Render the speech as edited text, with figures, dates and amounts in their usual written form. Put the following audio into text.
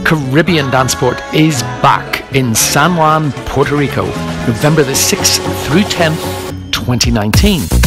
Caribbean Danceport is back in San Juan, Puerto Rico, November the 6th through 10th, 2019.